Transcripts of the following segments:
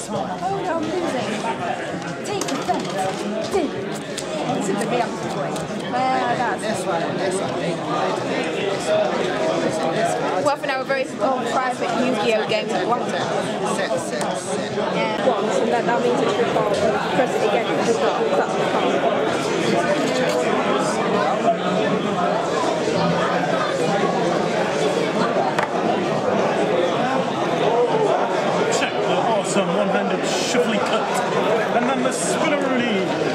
Oh, I'm losing. Take effect. This is the real toy. This one. Well, for now, we're very private Yu-Gi-Oh game with one. Sit. Yeah. Once, and that means it's your card. Press it again, it's just not. That's the card. Check the awesome one-handed shuffly cut. And then the spinneroonie.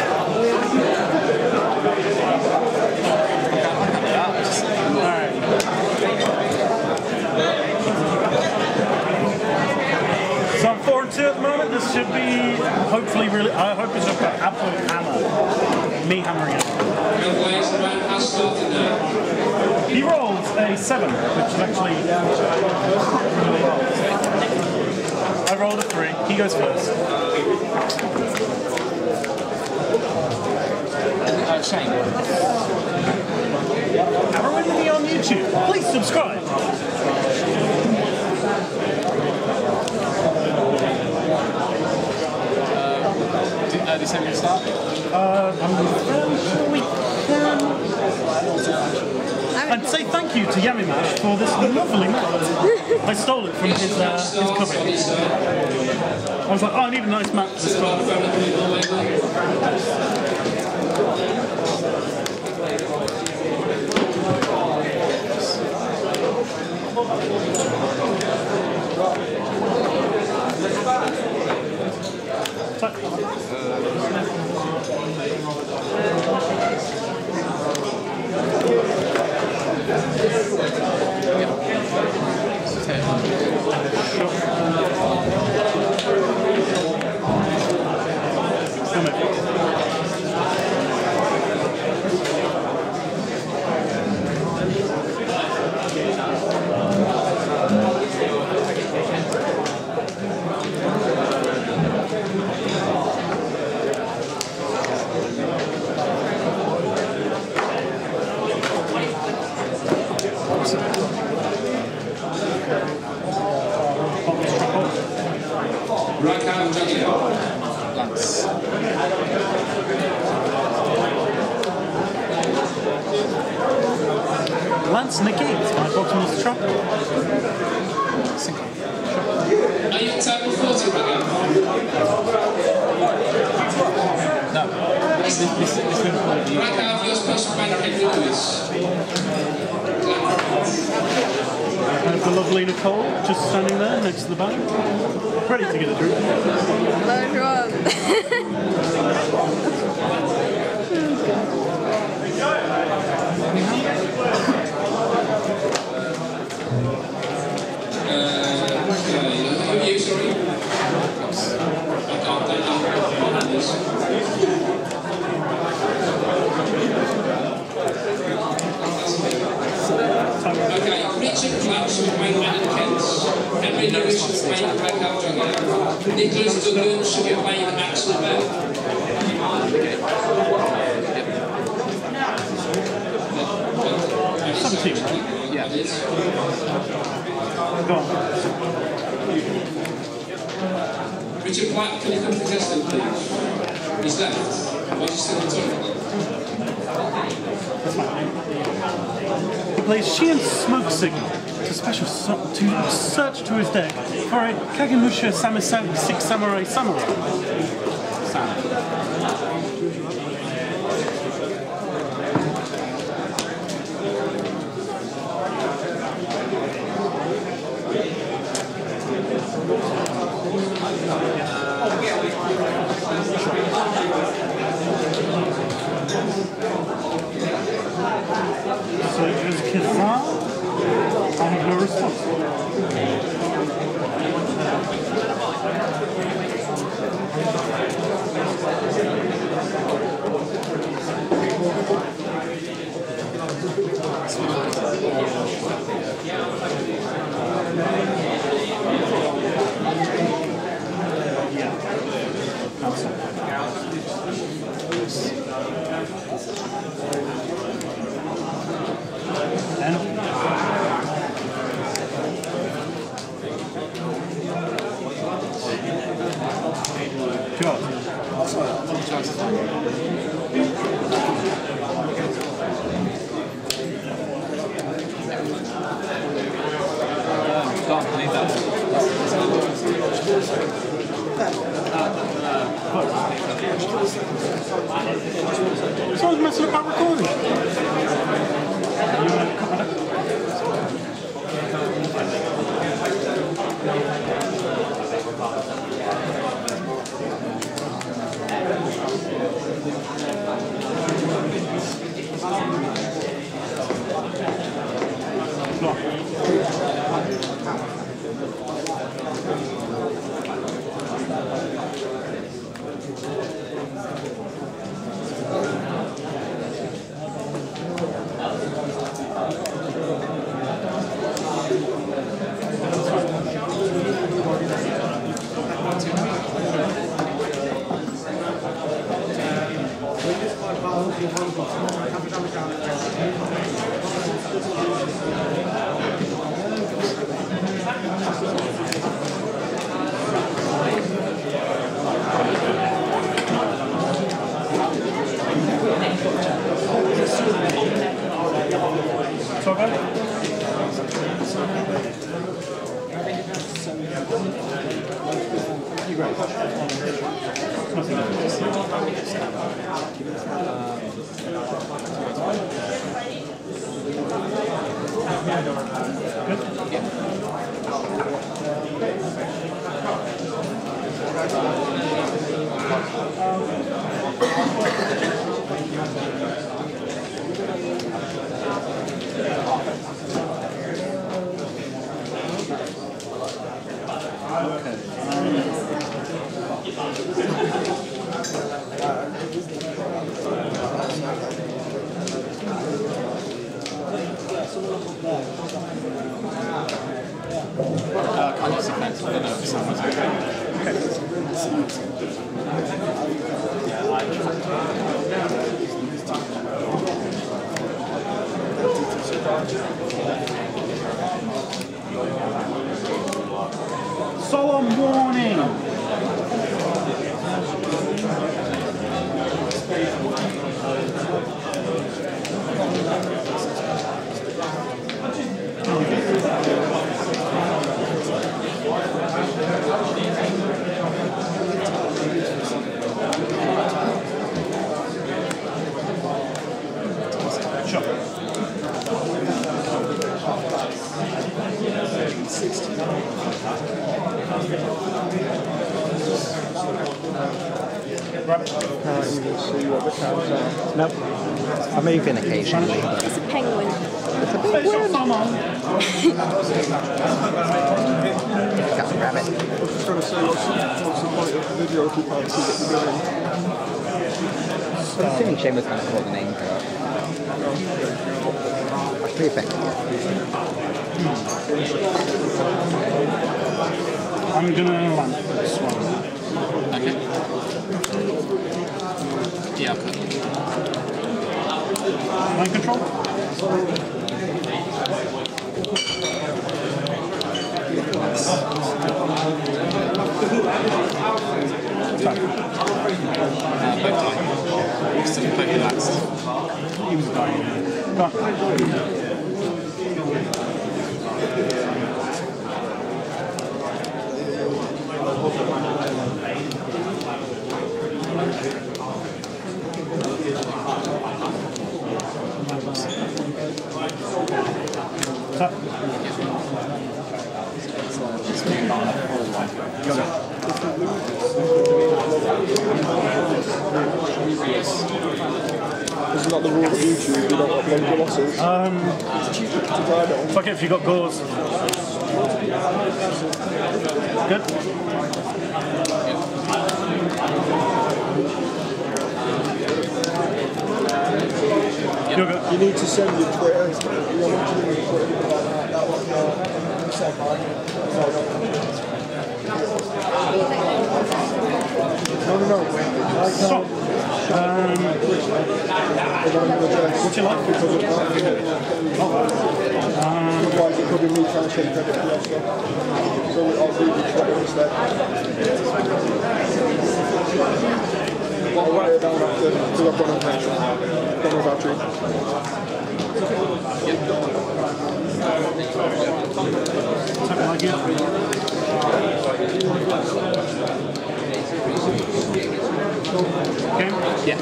So I'm 4-2 at the moment. This should be hopefully really. I hope it's an absolute hammer. Me hammering it. He rolls a 7, which is actually really well. I rolled a 3. He goes first. Shaaaney. aarointheknee on YouTube. Please subscribe. Do you say we can start? I'm fairly sure we can. I'd say thank you to Yummy Mash for this lovely map. I stole it from his cupboard. I was like, oh, I need a nice map to start. Lance negates my bottomless trap. Are you table 40 again? No. This Right now, you're supposed to bank Henry Lewis. I have the lovely Nicole just standing there next to the bag, ready to get a drink. Hello, everyone. Who are you, sorry? I can't take Okay, Richard Clutch will play Matt Kent. Henry Lewis should play Craig Aldringer. Nicholas Duggan should be playing Axel Bell. 17, right? Yeah. Go on. Richard Platt, can you come to contestant, please? He's left. Why is he still on top? He plays Shaaaney Smoke Signal to to search to his deck for a Kagemusha Samisagi 6 Samurai So as Kizar, I have no response. Sure. Can't believe that. Someone's messing about recording. You want to cut that? Can't use the fence. I don't know if someone's okay. Solemn warning! No. I move in occasionally. It's a penguin. It's a big one. Captain Rabbit. I was just trying to say, what's the point of the video if you can't see what you're doing? I'm assuming Shane was going to call the name card. That's pretty effective. I'm gonna land this one. Okay. Yeah, I'll cut. Line control? Both time. Still both relaxed. He was dying. Go on. Isn't that the rule of YouTube? You don't upload your losses. Fuck it if you got gauze. Good? You're good. You need to send your Twitter. You're not doing your Twitter like that. No. So, what's your life? Otherwise, it could be me trying to take credit for your stuff. So I'll do the Twitter instead. I'll write it down after, because I've got no battery. Something like it. Okay? Yeah.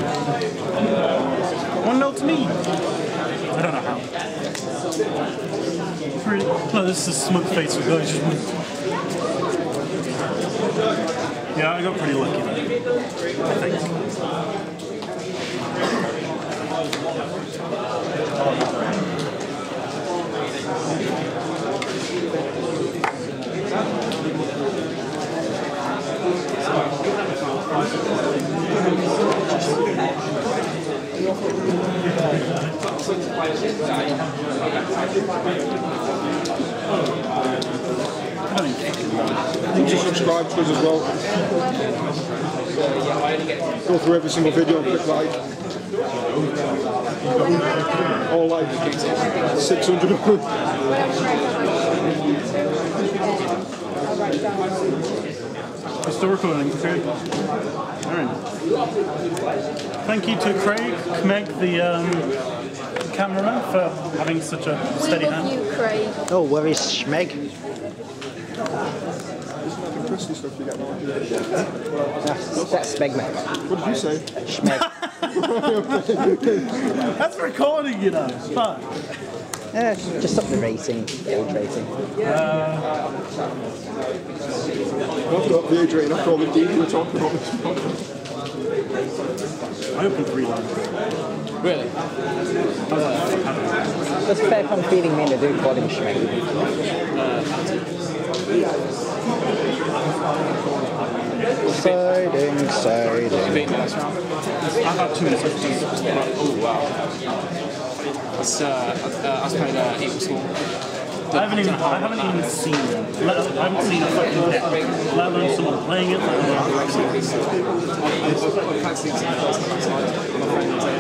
1-0 to me. I don't know how. No, this is smug face with guys. Yeah, I got pretty lucky there. I think. You just subscribe to us as well. Go through every single video and click like. All like 600 of them. It's still recording, okay? Alright. Thank you to Craig, Meg, the cameraman, for having such a steady hand. We love you, Craig. Oh, where is Schmeg? Christy stuff you get now. That's Smeg, mate. What did you say? Schmeg. That's recording, you know. It's fine. Yeah, just up the rating, the age rating. I've got the age rating after all the deep we were talking about this morning. I opened 3 lines. Really? That's fair fun feeding me in the dude called him Schmeg. Siding. You beat me last round? I've had 2 minutes. Oh, wow. It's, I was playing Equal School. I haven't even seen it. I haven't seen a fucking deck, let alone someone playing it. I practicing some first time outside. My friend was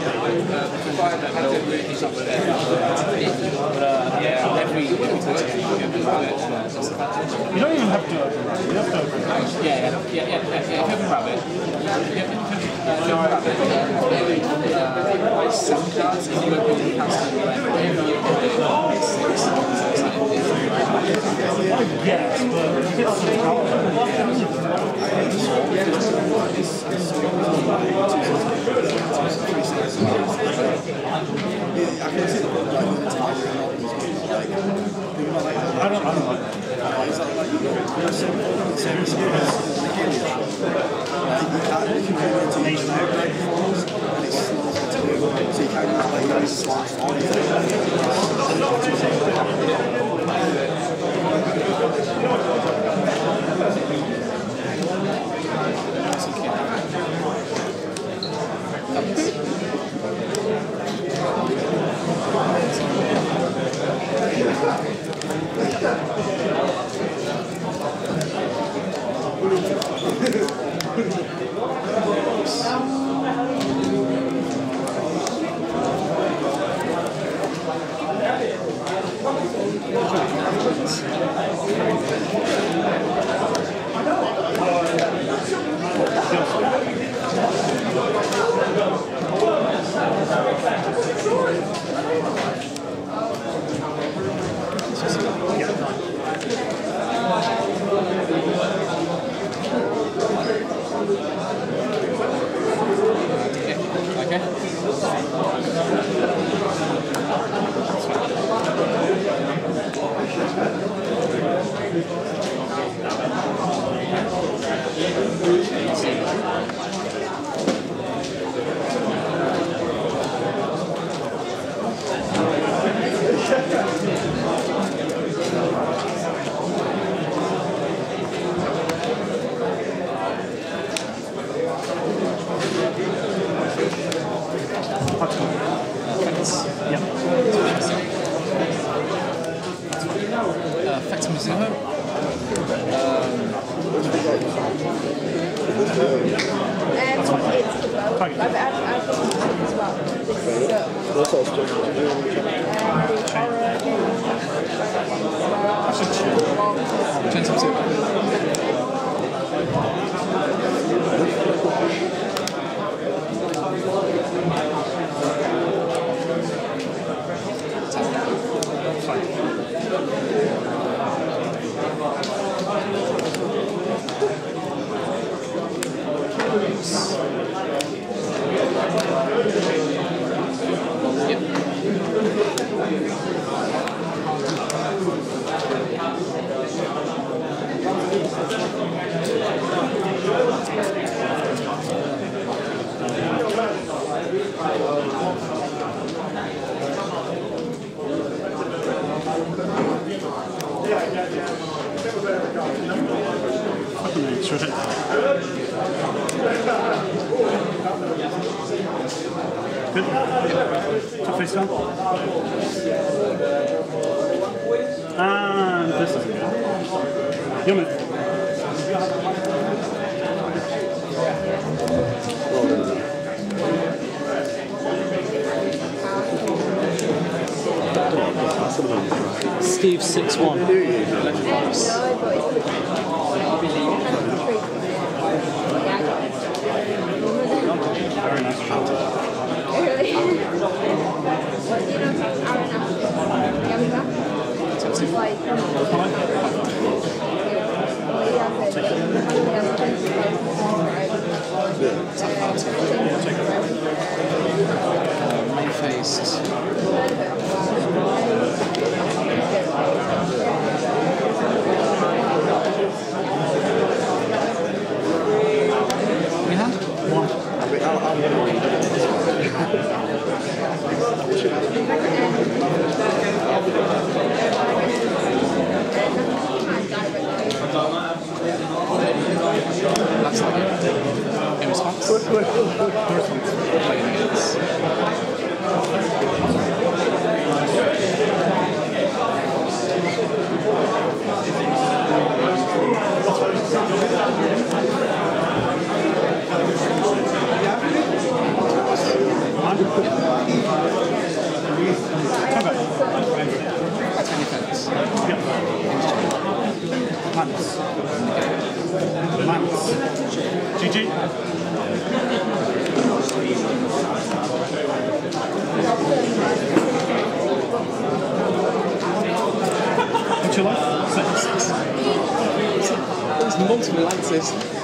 yeah, every touch game, You don't even have to open right. You have to open right. yeah. If you open rabbit, rabbit, 7 cards, if you open the castle, Yes, but it's I don't like that. That's right. Good? Top face down. And this isn't good. Your move. Steve 6'1". Very nice shot. Faced. We had one. That's like it. In response. Playing against. GG. What's your life? 6. There's multiple answers.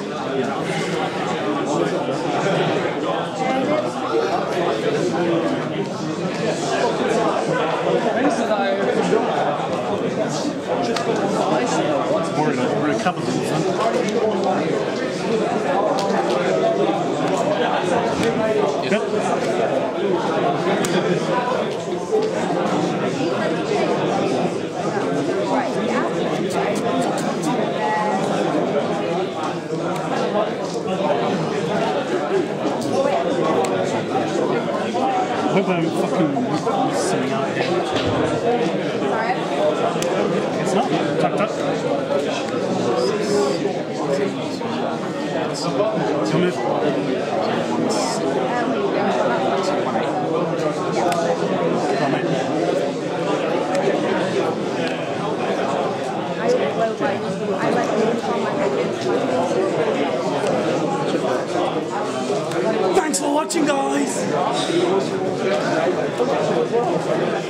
We're a couple of them. Good. I hope I'm fucking missing out here. It's not. Tuck, tuck. Come in. Thanks for watching, guys!